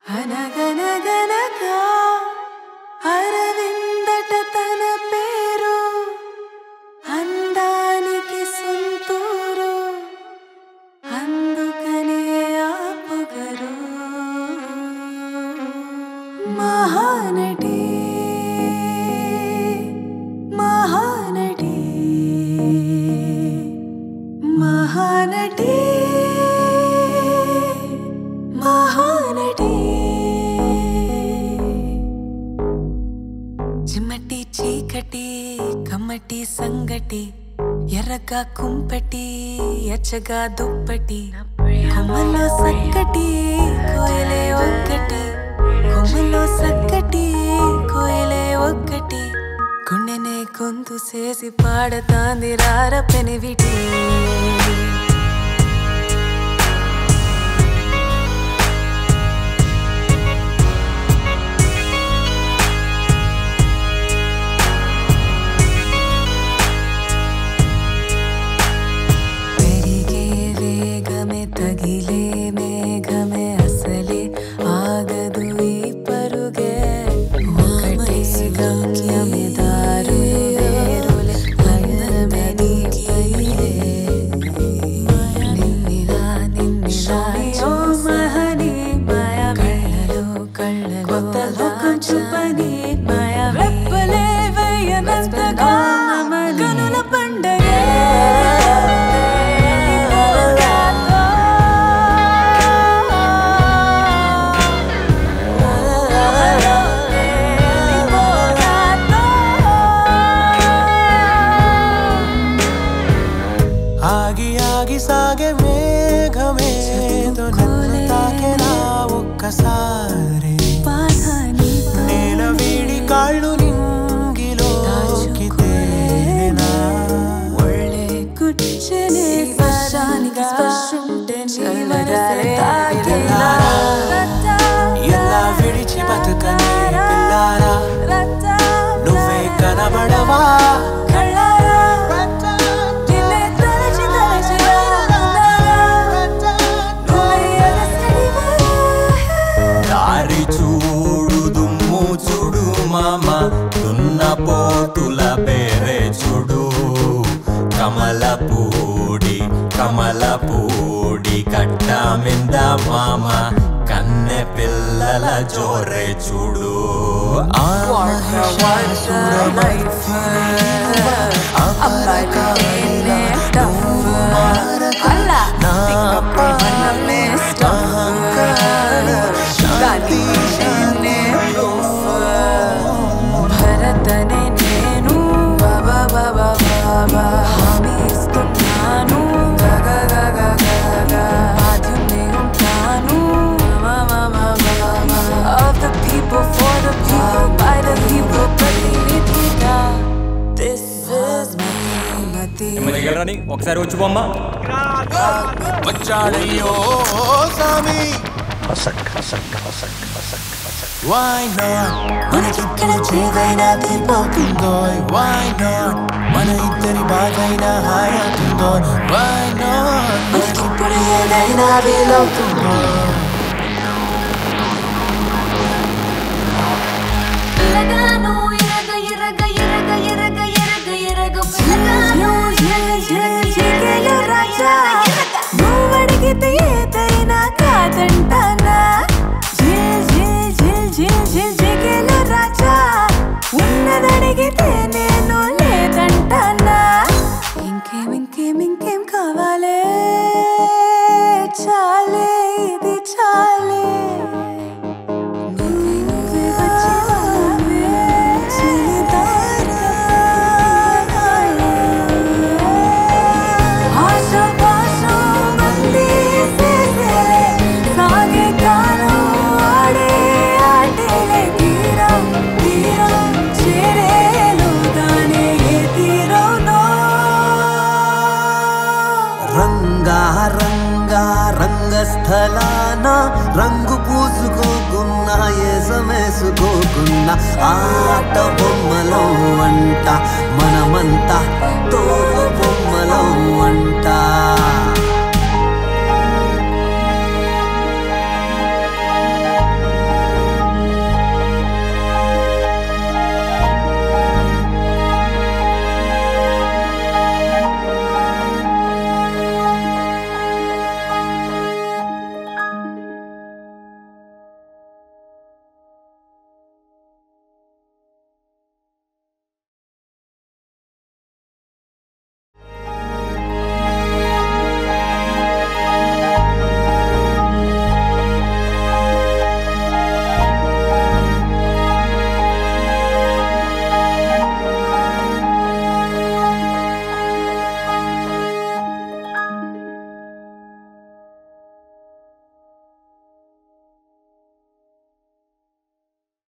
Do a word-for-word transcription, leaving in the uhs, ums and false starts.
అనగనగనగా అరవిందట తన పేరు, అందానికి సొంతూరు, అందుకనే ఆ పొగరు. మహానటి మహానటి మహానటి మహానటి. చిమ్మటి చీకటి కమ్మటి సంగటి, ఎర్రగా కుంపటి ఎచ్చగా దుప్పటి, కొమ్మలో సక్కటి కోయలే ఒక్కటి, కొమ్మలో సక్కటి కోయలే ఒక్కటి, గుండెనే గొంతు చేసి పాడతాంది రార పెనివిటి. తగిలే మేఘమే అసలే ఆగదు ఈ పరుగే, ఒకటే గమ్యమే దారు వేరులే అందమే నీపైలే. నిన్నిలా నిన్నిలా ఓ మహని మాయా కళ్ళలో కళ్ళలో కొత్త లోకం చూపని మాయా రెప్పలే వేయనంతగా కనుల పండగే. ఆగి ఆగి సాగే మేఘమేదో నన్ను తాకెనా ఒక్కసారి, నేల వీడి కాళ్ళు నింగిలోకి తేలినా. ఒళ్ళే కూర్చొని స్పర్శానికి స్పర్శుంటే ఎలా విడిచి బతుకనే పిల్లారా, నువ్వే కనబడవా మామా, దున్న పోతుల పేరే చూడు, కమలపూడి కమలపూడి కట్ట మింద మామ, కన్నె పిల్లల జోరే చూడు. భరతనే నేను బాబా బాబా బాబా హామీ ఇస్తున్నాను, బాధ్యుని ఉంటాను. Of the people, for the people, by the people, ప్రతినిధిగా. This is me, మతి. ఒకసారి వచ్చి బొమ్మ వచ్చాడయ్యో సామి. హసక్ హసక్ హసక్ హసక్ హసక్. Why not? మనకిక్కడ చేదైనా తీరిపోతుందో. Why not? మన ఇద్దరి బాధైనా హాయవుతుందో. Why not? మనకిప్పుడు ఏదైనా వీలవుతుందో. లగాను ఎరగ ఎరగ ఎరగ ఎరగ ఎరగ ఎరగ లగాను ఎరగ ఎరగ ఎరగ రాజా, నువ్వడిగితే ఏదైనా కాదంటానా. జిల్ జిల్ జిల్ జిల్ జిల్ జిగేలు రాజా, ఉన్నదడిగితే నేను లేదంటానా. ఇంకేం ఇంకేం ఇంకేం కావాలే, చాలే ఇది చాలే. రంగస్థలాన రంగు పూసుకోకున్నా ఏసమేసుకోకున్నా, ఆట బొమ్మలో అంట మనమంతా తోడు